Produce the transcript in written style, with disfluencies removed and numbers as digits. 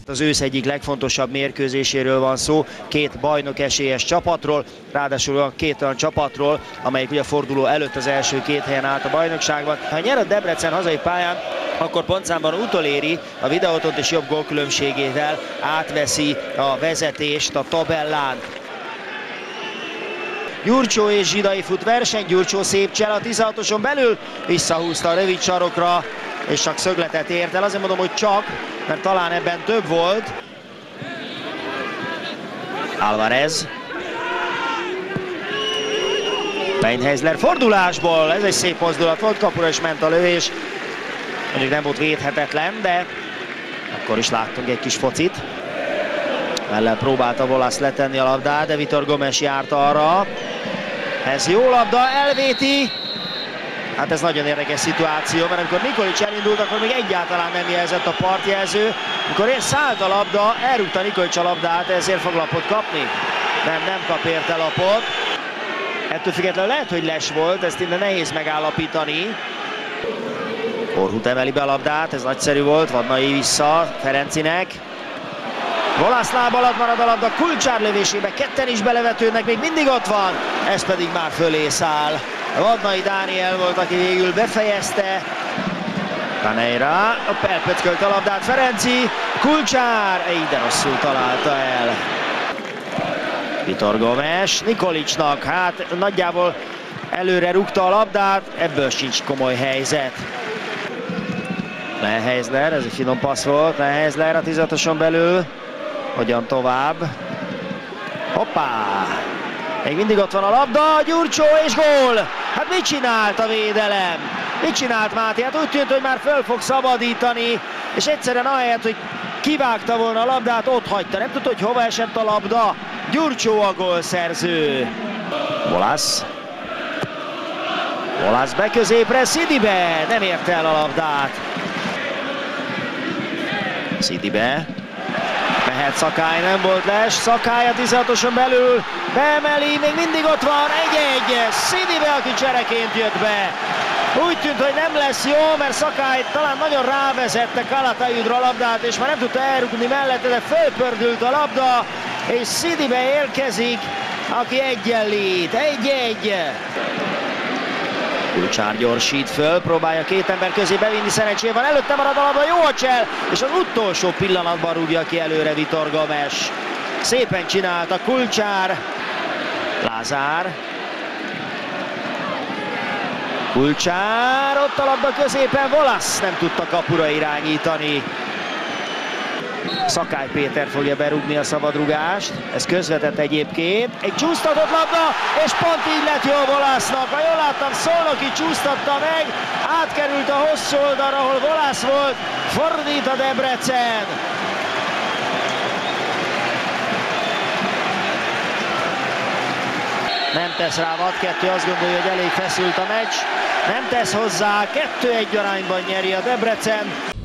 Az ősz egyik legfontosabb mérkőzéséről van szó, két bajnok esélyes csapatról, ráadásul két olyan csapatról, amelyik ugye a forduló előtt az első két helyen állt a bajnokságban. Ha nyer a Debrecen hazai pályán, akkor pontszámban utoléri a Videóton és jobb gólkülönbségével, átveszi a vezetést a tabellán. Gyurcsó és Zsidai fut verseny, Gyurcsó szép csel a 16-oson belül, visszahúzta a rövid sarokra, és csak szögletet ért el. Azért mondom, hogy csak, mert talán ebben több volt. Alvarez. Beinheisler fordulásból, ez egy szép mozdulat volt, kapura is ment a lövés. Mondjuk nem volt védhetetlen, de akkor is láttunk egy kis focit. Ellen próbálta Volasz letenni a labdát, de Vitor Gomes járt arra. Ez jó labda, elvéti. Hát ez nagyon érdekes szituáció, mert amikor Nikolic elindult, akkor még egyáltalán nem jelzett a partjelző. Amikor szállt a labda, elrúgta Nikolic a labdát, ezért fog lapot kapni. Nem kap érte lapot. Ettől függetlenül lehet, hogy les volt, ezt innen nehéz megállapítani. Orhut emeli be a labdát, ez nagyszerű volt, Vadnai vissza Ferencinek. Volasz láb alatt marad a labda, Kulcsár lövésébe ketten is belevetődnek, még mindig ott van, ez pedig már fölé száll. Vadnai Dániel volt, aki végül befejezte. Caneira, elpöckölt a labdát Ferenci, Kulcsár, de rosszul találta el. Vitor Gomes, Nikolicnak, hát nagyjából előre rúgta a labdát, ebből sincs komoly helyzet. Beinheisler, ez egy finom passz volt, Beinheisler a 16-oson belül. Hogyan tovább? Hoppá! Még mindig ott van a labda, Gyurcsó és gól! Hát mit csinált a védelem? Mit csinált Máté? Hát úgy tűnt, hogy már föl fog szabadítani, és egyszerűen ahelyett, hogy kivágta volna a labdát, ott hagyta. Nem tudta, hogy hova esett a labda. Gyurcsó a gólszerző. Volasz. Volasz be középre, Sidibe! Nem érte el a labdát. Sidibe. Mehet Szakály, nem volt les, Szakály a 16-oson belül, beemeli, még mindig ott van, 1-1, Sidibe, aki csereként jött be. Úgy tűnt, hogy nem lesz jó, mert Szakály talán nagyon rávezette Calatayudra a labdát, és már nem tudta elrugni mellette, de fölpördült a labda, és Sidibe érkezik, aki egyenlít, 1-1. Kulcsár gyorsít föl, próbálja két ember közé bevinni, szerencsé van, előtte marad a labda, jó a csel, és az utolsó pillanatban rúgja ki előre Vitor Gomes. Szépen csinálta Kulcsár. Lázár. Kulcsár, ott a labda középen, Volasz nem tudta kapura irányítani. Szakály Péter fogja berúgni a szabadrugást, ez közvetett egyébként, egy csúsztatott labda, és pont így lett jó Volasznak, ha jól láttam, Szolnoki csúsztatta meg, átkerült a hosszú oldalra, ahol Volasz volt, fordít a Debrecen. Nem tesz rá Vad 2, azt gondolja, hogy elég feszült a meccs, nem tesz hozzá, 2-1 arányban nyeri a Debrecen.